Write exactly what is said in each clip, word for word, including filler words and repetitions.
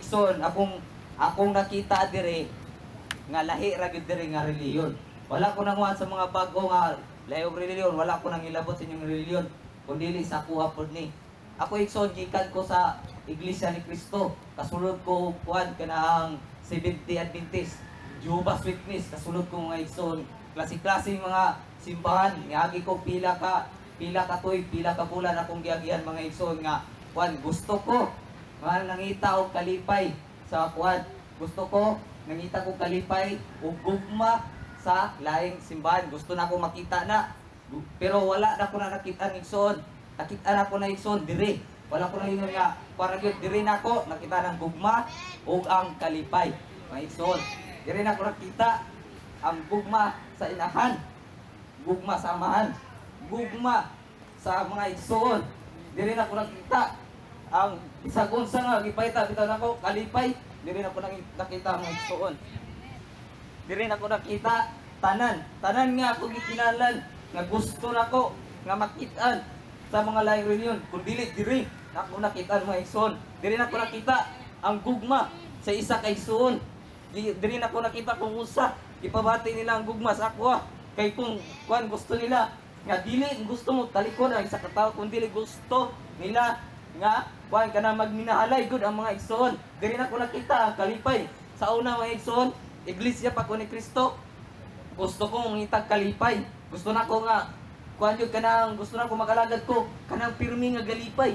igsoon akong akong nakita dire nga lahi ra gyud dire nga reliyon. Wala ko nanguhan sa mga bago nga lahi og reliyon, wala ko nang ilabot sa inyong reliyon kundi sa kuha pod ni. Ako igsoon gikan ko sa Iglesia ni Cristo. Kasulod ko kuan kanang Seventh-day Adventist, Jehovah's Witness, kasulod ko mga igsoon. Klase-klase mga simbahan, niagi ko pila ka pila ka tuig, pila ka bulan akong giagihan mga igsoon nga kuan gusto ko nga nangita og kalipay sa kuan. Gusto ko nangita ko kalipay ug gugma sa laing simbahan. Gusto na ako makita na. Pero wala na ko na nakita ng igsoon. Nakita na ko na igsoon diri. Wala ko na yun nga para gyud diri na ako nakita ng gugma ug ang kalipay. Mga igsoon, diri na ko nakita ang gugma sa inahan, gugma sa amahan, gugma sa mga igsoon. Diri na ko nakita ang isag unsa nga gipahita bitaw nako kalipay. Diri na ko nakita mga igsoon. Diri na ko nakita tanan, tanan nga ako gikinalan nga gusto nako nga makitaan sa mga laing reunion kun dili diri nako nakita mga igsoon. Diri na ko nakita ang gugma sa isa ka igsoon. Diri na ko nakita kung usa ipabati nila ang gugma sa ako. Kay kung kuan gusto nila nga dili gusto mo talikod ang isa ka tawo kun dili gusto nila nga kuan kana magminahalay gud ang mga igsoon. Diri na ko nakita ang kalipay sa una mga igsoon. Iglesia pa ko ni Cristo. Gusto ko mangitag kalipay. Gusto na ko nga kuan jud kanang gusto na ko makalagad ko kanang pirmi nga galipay.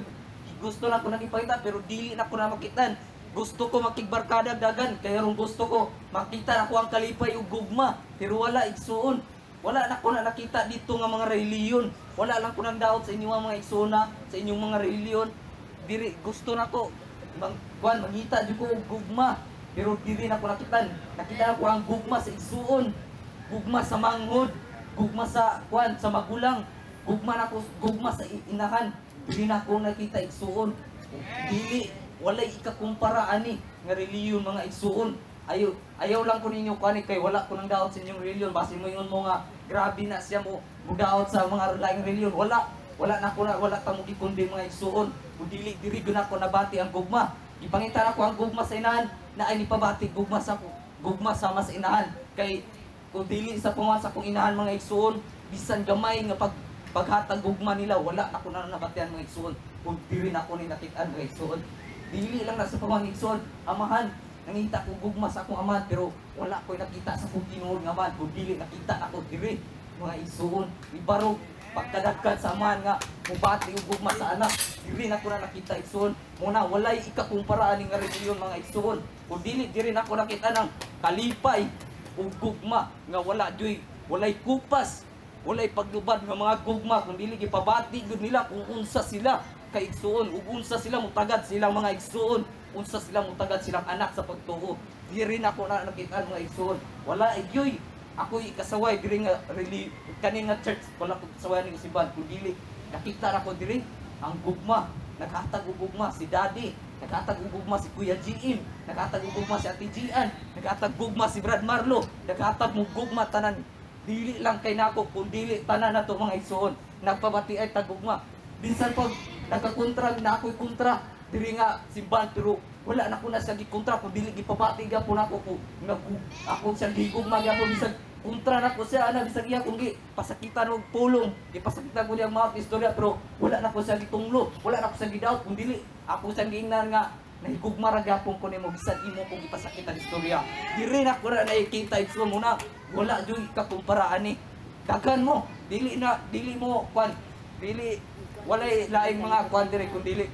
Gusto na ko nakipakita pero dili na ko na makitan. Gusto ko makigbarkada dagan kaya ron gusto ko makita na ko ang kalipay ug gugma pero wala igsoon. Wala na ko na nakita dito nga mga reliyon. Wala lang ko nang daot sa inyong mga igsona, sa inyong mga reliyon. Diri gusto na ko bang kuan mangita jud ko og gugma pero diri na ko nakitan. Nakita ko ang gugma sa igsoon, gugma sa manghod, gugma sa kuan sa magulang, gugma na ko gugma sa inahan. Dili na ko nakita igsuon. Dili walay ikakumpara ani nga reliyon mga igsuon. Ayaw ayaw lang ko ninyo kani kay wala ko nang daot sa inyong reliyon. Basi mo ingon mo nga grabe na siya mo mudaot sa mga laing reliyon. Wala wala na ko na wala ta mo gikundi mga igsuon. Kun dili diri gyud ako nabati ang gugma. Ipangita na ko ang gugma sa inahan na ay nipabati gugma sa gugma sama sa inahan. Kay kung dili sa panguhan sa kong inahan mga igsuon, bisan gamay nga pag paghatag gugma nila wala na ko na nabatian mga igsuon. Kung diri na ko ni nakitaan mga igsuon. Dili lang na sa panguhan igsuon, amahan nangita ko gugma sa akong amahan pero wala ko nakita sa kong tinuod nga amahan. Kung dili nakita ako diri mga igsuon. Ibaro pagkadagkan sa amahan nga mubati og gugma sa anak. Diri na ko na nakita igsuon. Muna walay ikakumpara ani nga reliyon mga igsuon. Kung dili diri na ko nakita ng kalipay ug gugma nga wala joy, walay kupas, walay paglubad nga mga gugma kung dili gipabati gud nila kung unsa sila kay igsuon ug unsa sila mutagad silang mga igsuon, unsa sila mutagad silang anak sa pagtuo. Diri na ko na nakita mga igsuon. Wala igyoy ako ikasaway diri nga really kani nga church wala ko kasaway ni simbahan kung dili nakita na ko diri ang gugma. Naghatag og gugma si Daddy, naghatag og gugma si Kuya G M, naghatag og gugma si Ate Gian, naghatag gugma si Brad Marlo, naghatag mo gugma tanan. Dili lang kay nako kun dili tanan nato mga igsoon. Nagpabati ay tagugma. Bisan pag nagkakontra na ako'y kontra diri nga simbahan pero wala na ko na sa gikontra kun dili gipabati gyapon ako ko nga ako sa gigugma gyapon bisan kontra na ko siya ana bisag iya kung gi pasakitan og pulong gipasakitan ko niyang mga istorya pero wala na ko sa gitunglo wala na ko sa gidaot kung dili ako sa giingnan nga nahigugma ra gyapon ko nimo bisan imo kung gipasakitan istorya diri na ko na nakita igso mo na wala jud kakumpara ani daghan mo dili na dili mo kwan dili walay laing mga kwan diri kun dili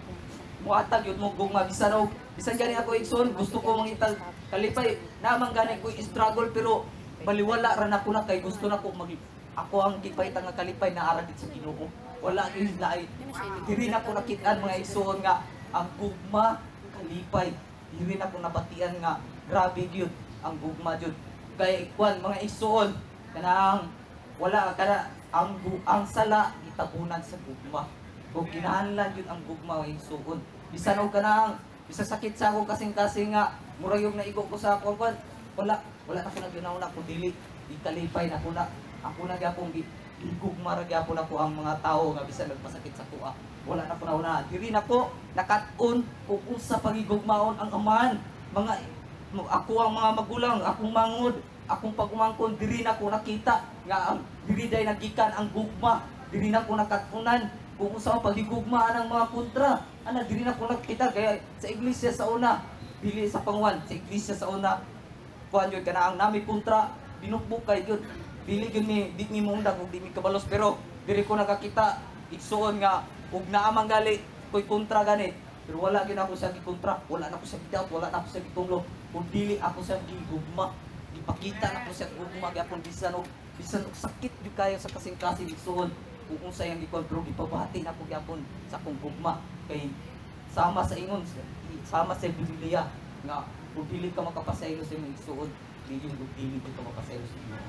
muhatag yun mo gugma bisan og bisan gani ako igsoon gusto ko mangitag kalipay naman gani ko struggle pero baliwala ra na ko na kay gusto na ko mag ako ang gipahita nga kalipay na ara dit sa Ginoo wala gyud lain diri na ko nakit-an mga igsoon nga ang gugma kalipay diri na ko nabatian nga grabe gyud ang gugma jud kay kwan mga igsoon kanang wala kana ang ang sala gitapunan sa gugma kung kinahanglan yun ang gugma o igsuon. Bisan o kanang, bisa sakit sa akong kasing-kasing nga, mura yung naigo ko sa akong kwan, wala, wala na ko na ginauna kung dili, ikalipay na ko na, ako na gyapong gugma ra gyapon ako ang mga tao nga bisan nagpasakit sa kuha. Wala na ko na una. Diri na ko nakat-on kung unsa pagigugmaon ang aman. Mga ako ang mga magulang, akong mangod, akong pagumangkon, diri na ko nakita nga ang diri day nagikan ang gugma. Diri na ko nakatunan kung unsa ang pagigugmaan ang mga kontra. Ana diri na ko nakita kaya sa iglesia sa una, dili sa panguwan, sa iglesia sa una, kuan yun kana ang nami kontra, binukbuk kay yun. Dili gyud mi di mi mundag ug di mi kabalos pero diri ko nakakita igsuon nga ug naa man gali koy kontra gani. Pero wala gyud ako sa gikontra, wala na ko sa gidawat, wala na ako sa gitunglo. Kung dili ako sa gigugma, ipakita na ko sa gugma gyapon bisan og bisan og sakit gyud kayo sa kasing-kasing igsuon. Kung unsa yang gikontrol ipabati na ko gyapon sa akong gugma kay sama sa ingon sama sa Biblia nga kung dili ka makapasaylo sa imong igsuon, dili kung dili ka makapasaylo sa imong.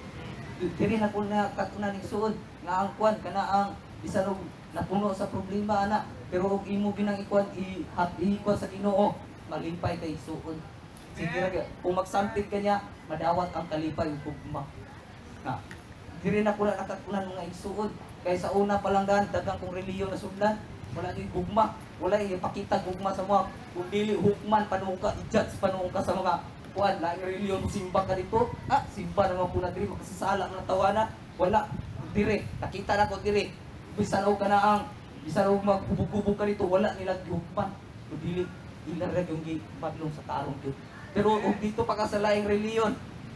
Diri na ko na katunan igsuon nga ang kwan kana ang bisan og napuno sa problema ana pero og imo binang ikuan i-ikuan sa Ginoo malimpay kay igsuon. Sige ra kung magsampil kanya madawat ang kalipay ug gugma. Na diri na ko na nakatunan mga igsuon kay sa una pa lang dan daghang kong relihiyon na sudlan wala ni gugma, wala ipakita gugma sa mga kung dili hukman panuong ka i-judge panuong ka sa mga kuan laing relihiyon mo simba ka dito ah simba naman po na diri makasasala ng tawana wala diri nakita na ko diri bisan og kana ang bisan og magbubog-bubog ka dito wala nila gihukman kung dili ila ra yung gipadlong sa tarong gyud pero og dito pa ka sa laing relihiyon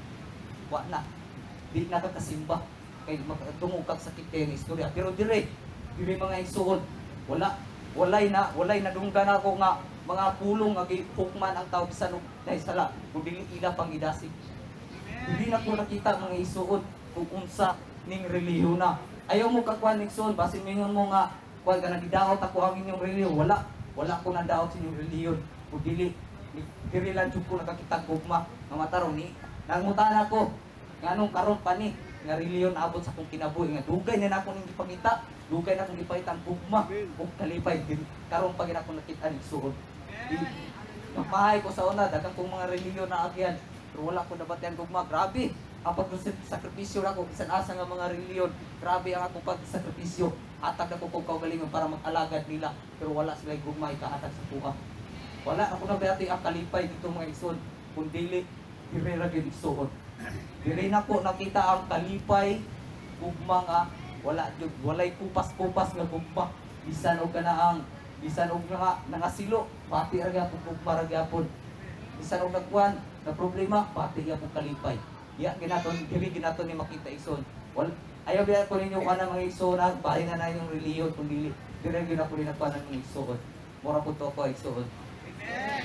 wa na di na ka kasimba kay magtungog kag sakit kay istorya pero dire dire mga igsuon wala walay na walay na dunggan ako nga mga pulong nga gihukman ang tao bisan og nahisala kung dili ila pang idasig. Hindi na ko nakita mga igsuon kung unsa ning relihiyon na ayaw mo kakuan igsuon basin mingon mo nga kuan ka nagidaot ako ang inyong relihiyon wala wala ko nadaot sa inyong relihiyon kung dili diri lang jud ko nakakita gugma nga matarong ni nangutan ako nganong karon pa ni nga relihiyon abot sa akong kinabuhi nga dugay na ako ning gipangita dugay na akong gipahitang gugma ug kalipay din karon pa gid ako nakita ning suod napahay ko sa una daghang kong mga relihiyon na agyan pero wala ko nabatian gugma grabe ang pagsakripisyo nako bisan asa nga mga relihiyon grabe ang akong pagsakripisyo hatag ako kog kaugalingon para mag-alagad nila pero wala sila gugma ikahatag sa tuwa wala ako nabati ang kalipay dito mga igsoon kun dili dire ra gyud igsoon. Diri na ko nakita ang kalipay gugma nga wala jud walay kupas-kupas nga gugma bisan og kana ang bisan og nga nangasilo pati ra gyapon gugma ra gyapon bisan og nagkuan na problema pati gyapon kalipay ya ginaton diri ginaton ni makita igsoon wal ayaw biya ko ninyo kana mga igsoon ang pahinga na yung relihiyon kun dili dire gyud ako ni nagkuan ng igsoon mura pud to ko igsoon. Amen.